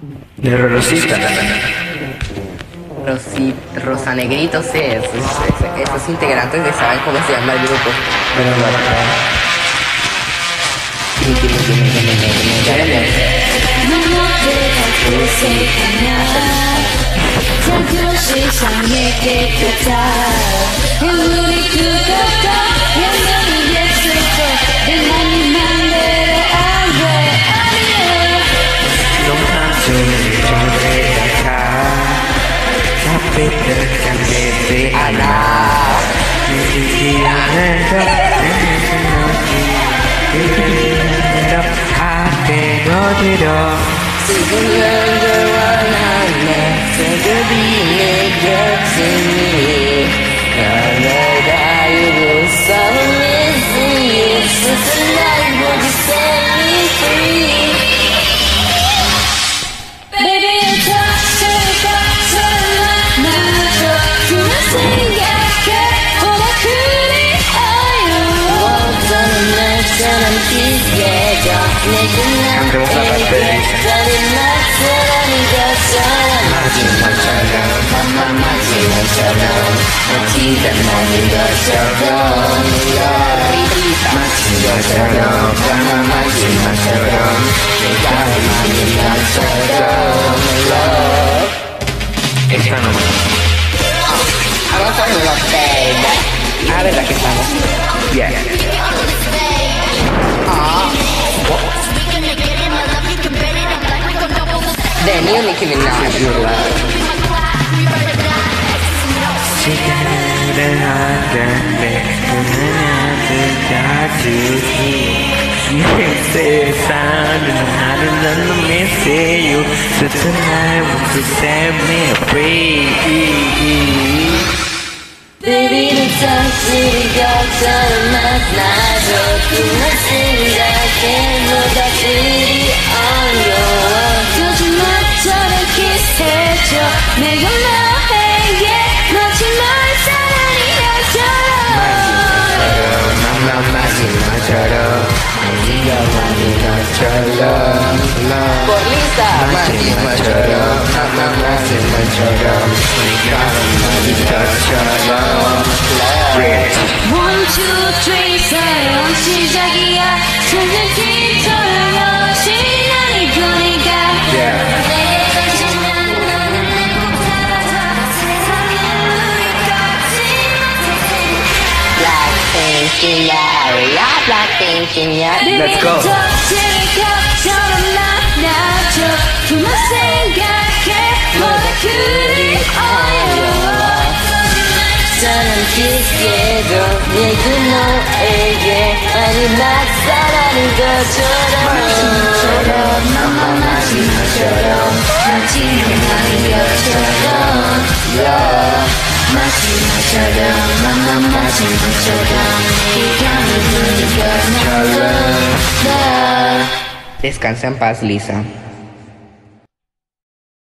NEGROROSITAS. Rosa Negrito, sí, esos integrantes que saben cómo se llama el grupo. Pero no, Cantemos la parte de esta no. Vamos a los baby. Ah, ¿verdad que estamos? Yeah. The new Nicki Minaj. So tonight wants to set me free. Baby, the toxic got on my night. Nothing that can look at you on your touch my tongue, kiss it. 내가 너에게 마지막 사랑이었잖아. 마지막처럼 네가 많이 너처럼 마지막처럼 마지막처럼 네가 많이 너처럼 1, 2, 3 새로운 시작이야. 천년기처럼 여신 아니 거니까. Let's go. 그만 생각해 뭐가 그리워요. 사랑 깊게도 내가 너에게 마지막 사랑인 것처럼 마지막처럼 마지막인 것처럼 마지막처럼 마지막처럼 네가 누구인 것처럼. Descansa en paz, Lisa.